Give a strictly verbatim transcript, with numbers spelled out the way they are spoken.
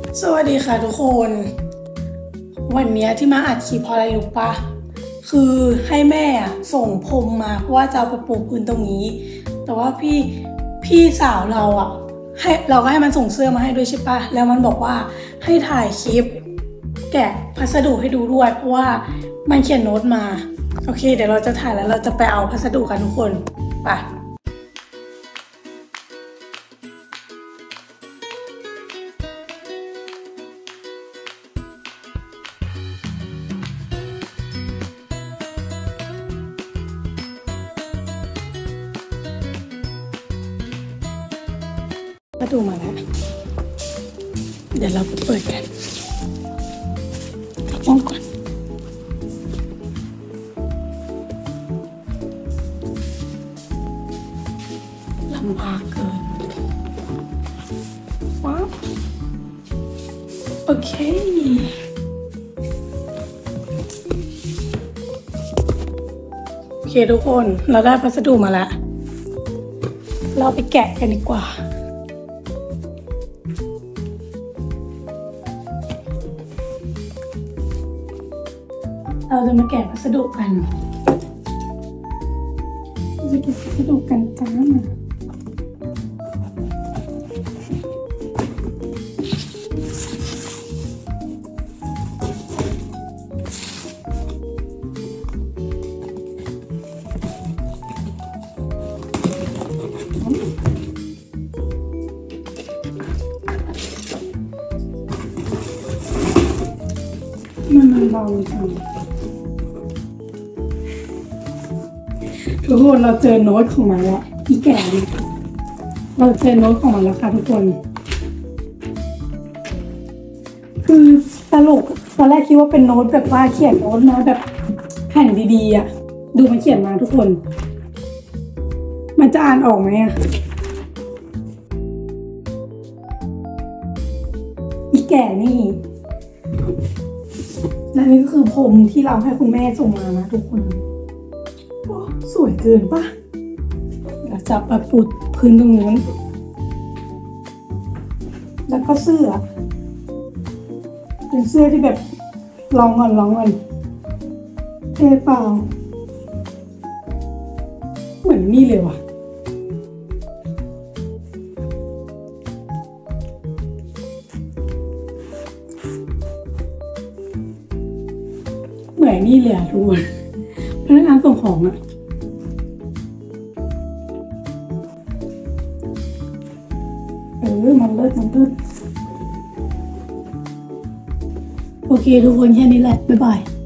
สวัสดีค่ะทุกคนวันนี้ที่มาอัดคลิปเพราะอะไรรู้ปะคือให้แม่ส่งพรมมาเพราะว่าจะเอาไปปลูกพื้นตรงนี้แต่ว่าพี่พี่สาวเราอ่ะให้เราก็ให้มันส่งเสื้อมาให้ด้วยใช่ปะแล้วมันบอกว่าให้ถ่ายคลิปแกะพัสดุให้ดูด้วยเพราะว่ามันเขียนโน้ตมาโอเคเดี๋ยวเราจะถ่ายแล้วเราจะไปเอาพัสดุกันทุกคนไปพัสดุมาแล้วเดี๋ยวเราไปเปิดกันเอาป้องก่อนลำบากเกินว้าวโอเคโอเคทุกคนเราได้พัสดุมาแล้วเราไปแกะกันดีกว่าเราจะมาแกะพัสดุกันจะแกะพัสดุกันจ้ามันมันเบาจังทุกคนเราเจอโน้ตของมันแล้วอีแก่เราเจอโน้ตของมันแล้วค่ะทุกคนคือตลกตอนแรกคิดว่าเป็นโน้ตแบบว่าเขียนโน้ตมาแบบแผ่นดีๆอ่ะดูมันเขียนมาทุกคนมันจะอ่านออกไหมอ่ะอีแก่นี่และนี่ก็คือพรมที่เราให้คุณแม่ส่งมานะทุกคนสวยเกินปะเราจะมาปูพื้นตรงนู้นแล้วก็เสื้อเป็นเสื้อที่แบบลองก่อนลองก่อนเท่เปล่าเหมือนนี่เลยว่ะเหมือนนี่เลยอะทุกคนพนักงานส่งของอะเออมันเลิศมันเลิศโอเคทุกคนแค่นี้แหละบ๊ายบาย